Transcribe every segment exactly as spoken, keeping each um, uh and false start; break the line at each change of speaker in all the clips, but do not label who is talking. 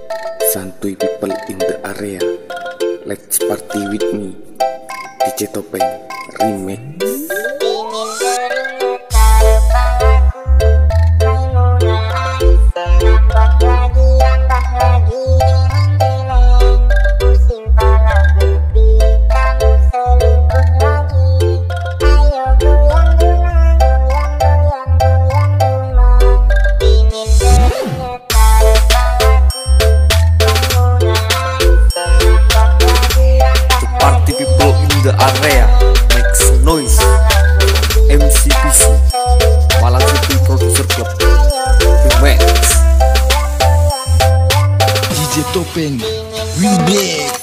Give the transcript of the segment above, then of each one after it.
Santuy people in the area, let's party with me. D J Topeng Remix.
The area makes noise. M C P C Malang City Producer Club Remix.
D J Topeng Remix.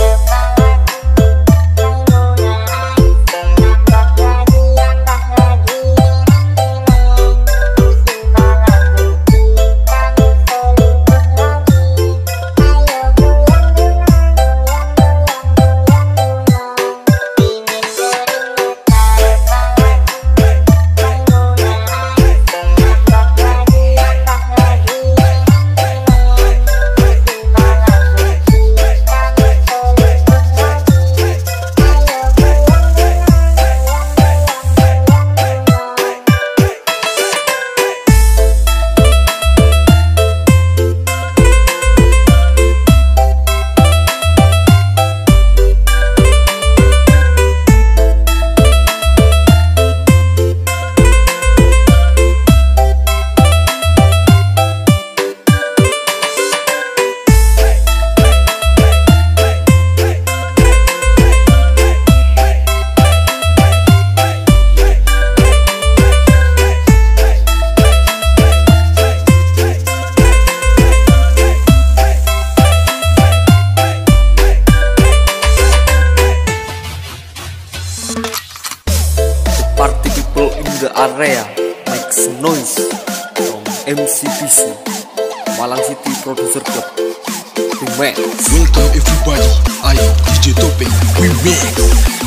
Party people in the area makes noise. From M C P C Malang City Producer Club Remix.
Welcome everybody, I am D J Topeng Remix.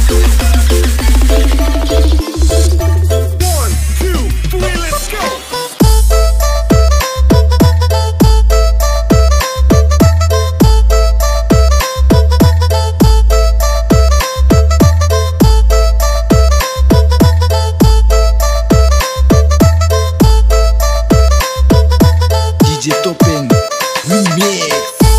One, two, three, let's go!
D J Topeng Remix.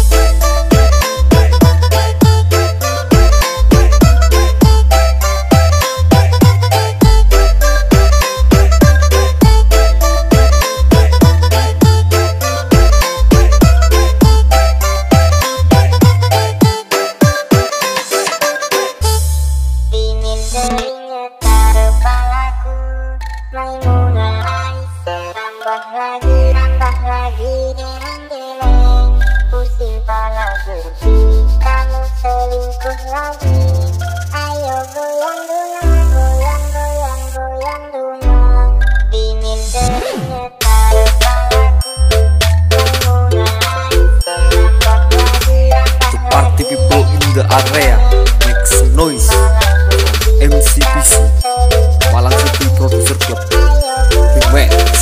Kamu selingkuh lagi. Ayo goyang dunia, goyang goyang goyang dunia. Dingin deringnya taruh palaku. Mulai serambah lagi,
The party people in the area makes noise. M C P C Malang City Producer Club Remix.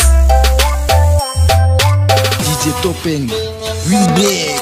D J Topeng Remix.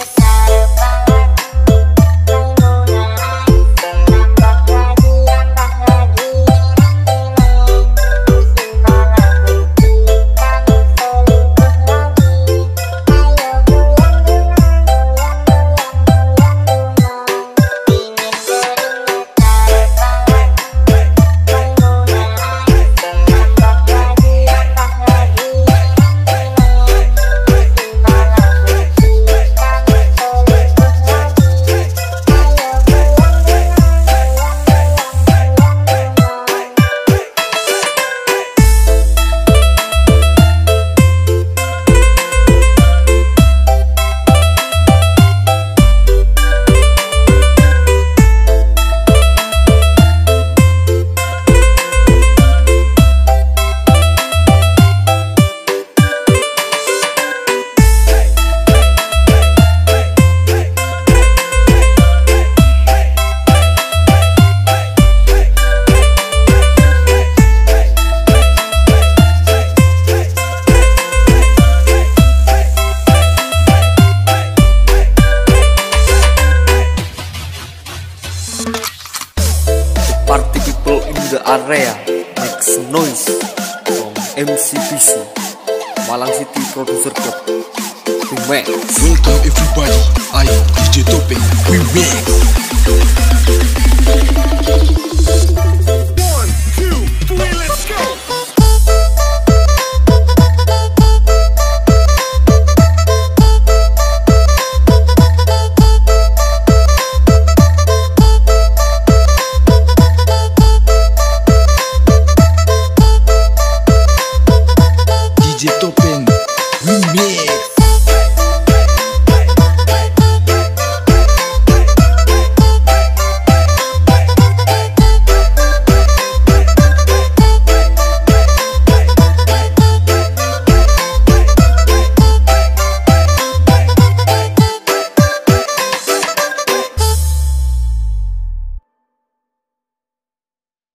area makes noise from M C P C, Malang City Producer Club. Remix.
Welcome everybody, I D J Topeng Remix.